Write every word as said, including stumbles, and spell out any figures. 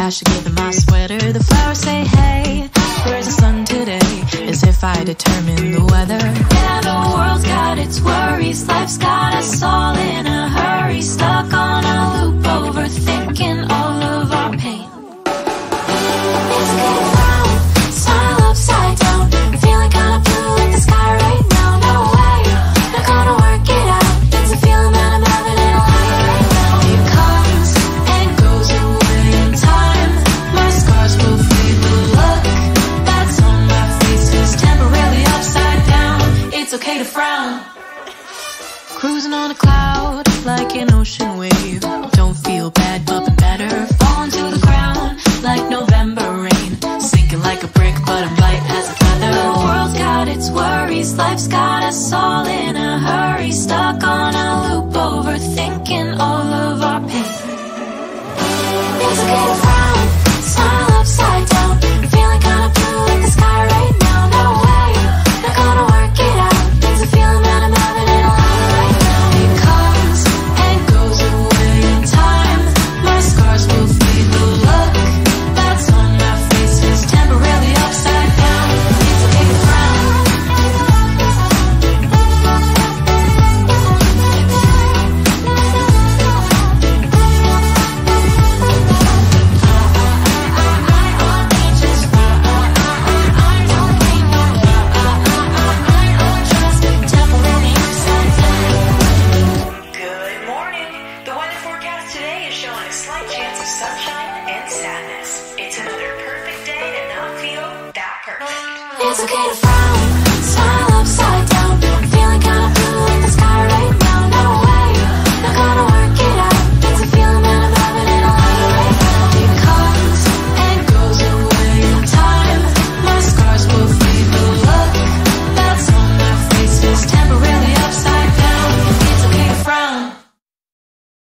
I should give them my sweater. The flowers say, hey, where's the sun today? As if I determine the weather. Yeah, the world's got its worries, life's got us all in a hurry, stuck on a loop, overthinking all of our pain. It's good frown, smile upside down. You're feeling kinda blue like the sky right now. No way, not gonna work it out. It's a feeling that I'm having in a life right now. It comes and goes away in time. My scars will fade, the look that's on my face is temporarily upside down. It's okay to frown. Cruising on a cloud like an ocean wave. Don't feel bad, but been better. Falling to the ground like November rain. Sinking like a brick, but I'm light as a feather. The world's got its worries, life's got us all in a hurry, stuck on a loop, overthinking all of our pain. It's okay to